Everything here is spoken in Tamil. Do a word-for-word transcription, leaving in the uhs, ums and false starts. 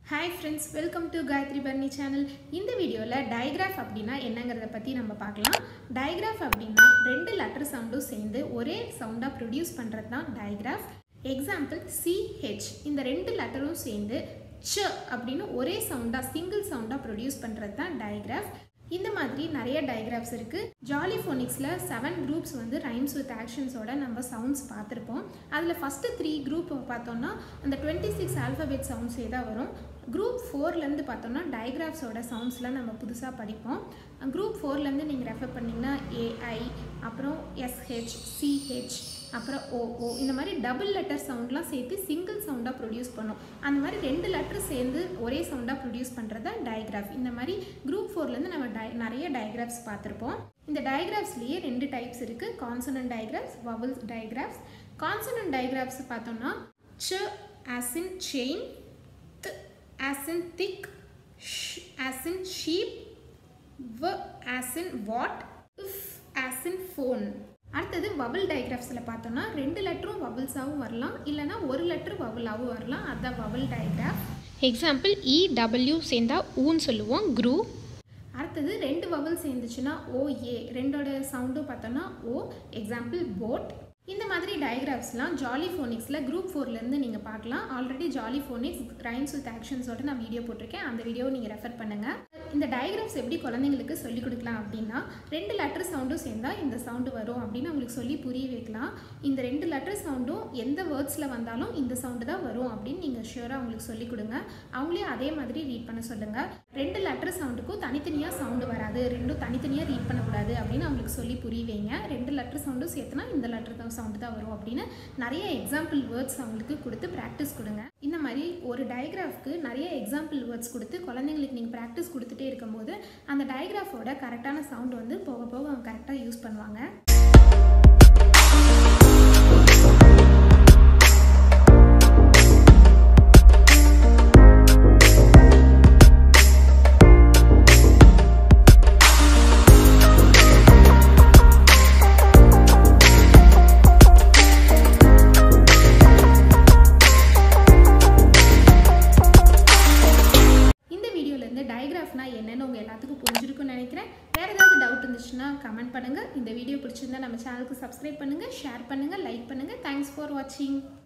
Hi friends, welcome to Gayatri Barni channel. இந்த வீடியோல digraph அப்படினா என்னங்கறத பத்தி நம்ம பார்க்கலாம். Digraph அப்படினா ரெண்டு லெட்டர் சவுண்டும் சேர்ந்து ஒரே சவுண்டா ப்ரொடியூஸ் பண்றது தான் digraph. Example C H. இந்த ரெண்டு லெட்டரும் சேர்ந்து ch அப்படினு ஒரே சவுண்டா சிங்கிள் சவுண்டா ப்ரொடியூஸ் பண்றது தான் digraph. இந்த மாதிரி நிறைய digraphs இருக்கு. Jolly Phonicsல seven groups வந்து rhymes with actions ஓட நம்ம sounds பார்த்திருப்போம். அதுல first three group பார்த்தோம்னா அந்த twenty-six alphabet sounds ஏதா வரும். Group four ல இருந்து பார்த்தோம்னா digraphs ஓட soundsலாம் நம்ம புதுசா படிப்போம். Group four ல இருந்து நீங்க ரெஃபர் பண்ணீங்கன்னா A I அப்புறம் S H C H அப்புறம் O O இந்த மாதிரி டபுள் லெட்டர் சவுண்ட்லாம் சேர்த்து சிங்கிள் சவுண்டா ப்ரொடியூஸ் பண்ணும். அந்த மாதிரி ரெண்டு லெட்டர் சேர்ந்து ஒரே சவுண்டா ப்ரொடியூஸ் பண்றது digraph. இந்த மாதிரி group four ல இருந்து நம்ம நிறைய digraphs பார்த்திருப்போம். இந்த digraphsலயே ரெண்டு டைப்ஸ் இருக்கு. consonant digraphs, vowel digraphs. consonant digraphs பார்த்தோம்னா ch as in chain, th as in thick, sh as in sheep, v as in what, f as in phone. அடுத்து vowel digraphsல பார்த்தோம்னா ரெண்டு லெட்டரும் vowelsஆவும் வரலாம் இல்லனா ஒரு லெட்டர் vowelஆவும் வரலாம். அதான் vowel digraph. Example E W சேர்ந்தா ஊன்னு சொல்லுவோம் grew. அடுத்து ரெண்டு vowel சேர்ந்துச்சுனா O A ரெண்டோட சவுண்டும் பார்த்தோம்னா O. Example boat. இந்த மாதிரி digraphsலாம் Jolly Phonicsல group four ல இருந்து நீங்க பார்க்கலாம். Already Jolly Phonics rhymes with actions ஓட நான் வீடியோ போட்டுருக்கேன். அந்த வீடியோவை நீங்க ரெஃபர் பண்ணுங்க. இந்த digraphs எப்படி குழந்தைகளுக்கு சொல்லி கொடுக்கலாம் அப்படினா ரெண்டு லெட்டர் சவுண்டும் சேர்ந்தா இந்த சவுண்ட் வரும் அப்படினு உங்களுக்கு சொல்லி புரிய வைக்கலாம். இந்த ரெண்டு லெட்டர் சவுண்டும் எந்த வேர்ட்ஸ்ல வந்தாலும் இந்த சவுண்ட் தான் வரும் அப்படினு நீங்க ஷூரா உங்களுக்கு சொல்லி கொடுங்க. அவங்களே அதே மாதிரி ரீட் பண்ண சொல்லுங்க. ரெண்டு லெட்டர் சவுண்டுக்கும் தனித்தனியா சவுண்ட் வராது. ரெண்டும் தனித்தனியா ரீட் பண்ண கூடாது அப்படினு அவங்களுக்கு சொல்லி புரிய வைங்க. ரெண்டு லெட்டர் சவுண்டும் சேர்த்தனா இந்த லெட்டர் தான் சவுண்ட் தான் வரும் அப்படினு நிறைய எக்ஸாம்பிள் வேர்ட்ஸ் அவங்களுக்கு கொடுத்து பிராக்டிஸ் கொடுங்க. இந்த மாதிரி ஒரு டயகிராஃப்க்கு நிறைய எக்ஸாம்பிள் வேர்ட்ஸ் கொடுத்து குழந்தைங்களுக்கு நீங்க பிராக்டிஸ் கொடுத்துட்டே இருக்கும்போது அந்த டயகிராஃபோட கரெக்டான சவுண்ட் வந்து போக போக அவங்க கரெக்டா யூஸ் பண்ணுவாங்க. digraphனா என்னன்னு உங்க எல்லாத்துக்கும் புரிஞ்சிருக்கும்னு நினைக்கிறேன். வேற ஏதாவது டவுட் இருந்துச்சுன்னா கமெண்ட் பண்ணுங்க. இந்த வீடியோ பிடிச்சிருந்தா நம்ம சேனலுக்கு சப்ஸ்கிரைப் பண்ணுங்க, ஷேர் பண்ணுங்க, லைக் பண்ணுங்க. Thanks for watching.